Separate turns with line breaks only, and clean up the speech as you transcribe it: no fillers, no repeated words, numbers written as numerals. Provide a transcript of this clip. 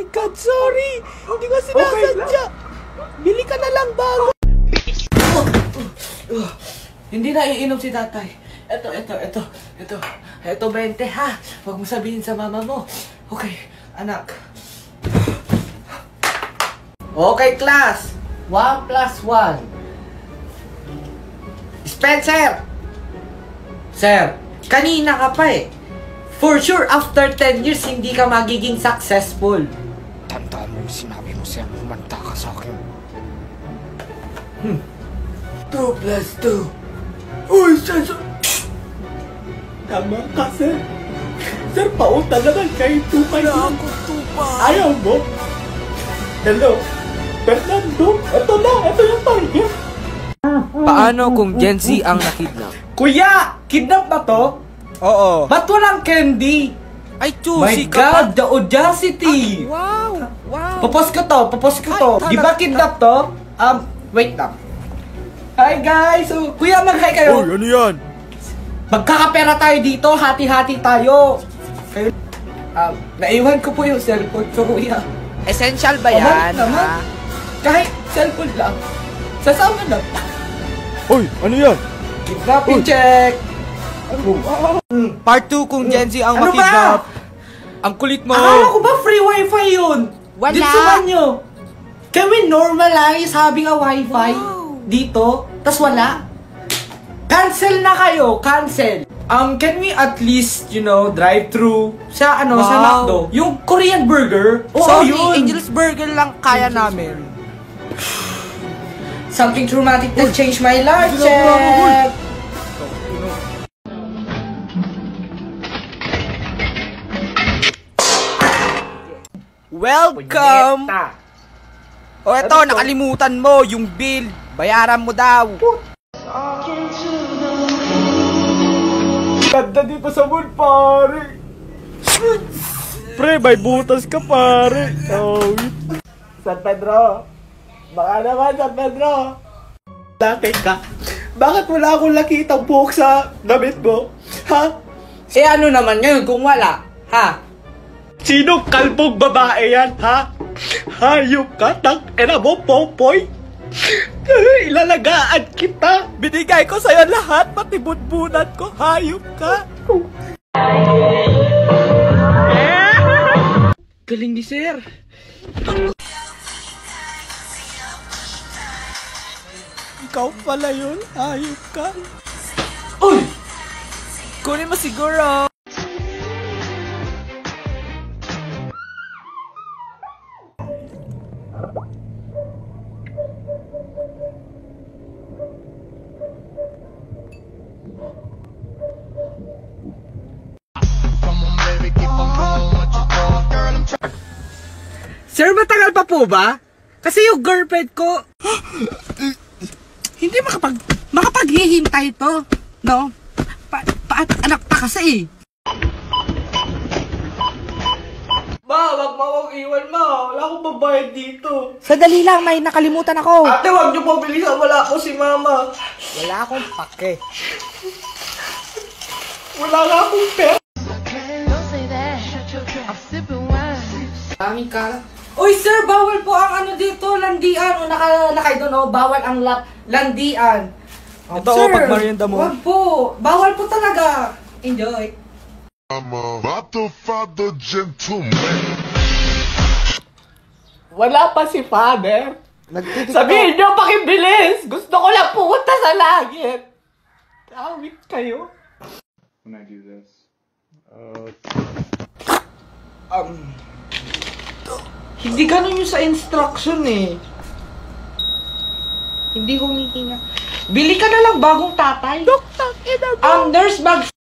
God, sorry! Hindi ko sinasadya! Bili ka na lang bago! Hindi na iinom si tatay. Ito 20 ha. Huwag mo sabihin sa mama mo. Okay, anak. Okay, class. 1 plus 1. Spencer! Sir, kanina ka pa eh. For sure, after 10 years, hindi ka magiging successful.
Tandaan mo yung sinabi mo, sir. Humanta ka sa akin.
2 plus 2. Uy, sir! Tama ka, sir. Sir, pauta na lang kayo 2 kayo.
Ako, tupa.
Ayaw mo? Hello? Fernando, ito yung target.
Paano kung Gen Z ang nakidnap?
Kuya, kidnap ba to?
Oo.
Ba't walang candy?
Ay,
My
choosy
God, the audacity!
Wow!
Papos ko to.
Ay,
Di ba kidnap to? Wait lang. Hi guys! So, kuya, mag-hi kayo.
Uy, ano yan?
Magkakapera tayo dito, hati-hati tayo. Kayo, naiwan ko po yung cellphone ko, kuya.
Essential ba yan?
Naman.
Ha?
Kahit cellphone lang. Sasama na.
Uy, ano yan?
Kidnapping check.
Part 2 kung Gen Z ang
Ano
makidnap.
ba?
Ang kulit mo.
Akala ko ba free wifi yun?
Wala.
Dito ba nyo? Can we normalize having a wifi dito? Tas wala? Cancel na kayo, cancel. Can we at least, drive through sa sa McDo? Yung Korean burger? Oo,
Sorry,
yun.
Angel's Burger lang kaya namin.
Something traumatic that changed my life, check.
Welcome! O eto, nakalimutan mo yung bill. Bayaran mo daw.
Ganda dito sa moon, pare. Pre, may butas ka, pare. Oh.
San Pedro. Baka naman, San Pedro. Laki ka. Bakit wala akong nakitang buhok sa damit mo? Ha? Ano naman ngayon kung wala? Ha? Sino kalbong babae yan, ha? Hayop ka, tang-ina mo, Popoy. Ilalagaan kita.
Binigay ko sa'yo lahat, pati bunbunan ko. Hayop ka.
Galing ni Sir.
Ikaw pala yun. Hayop ka.
Uy!
Kunin mo siguro.
Sir, matagal pa po ba? Kasi yung girlfriend ko hindi makapaghihintay to, no? Anak pa kasi. Ma, wag mo akong iwan, ma. Wala akong babayad dito.
Sadali lang, may nakalimutan ako.
Ate, wag niyo po bilisan. Wala ako si mama.
Wala akong pake.
Wala nga akong pera. Dami ka. Uy, sir, bawal po ang dito, landian. Nakalakay doon, bawal ang landian.
Ito, pag merienda mo.
Wag po. Bawal po talaga. Enjoy.
I'm about to father gentleman.
Wala pa si father.
Nagtitiktok.
Sabihin niyo, pakibilis. Gusto ko lang pumunta sa langit. Awit kayo.
When I do this.
Hindi ganun yung sa instruction eh. Hindi humihinga. Bili ka na lang bagong tatay. Ang nurse bag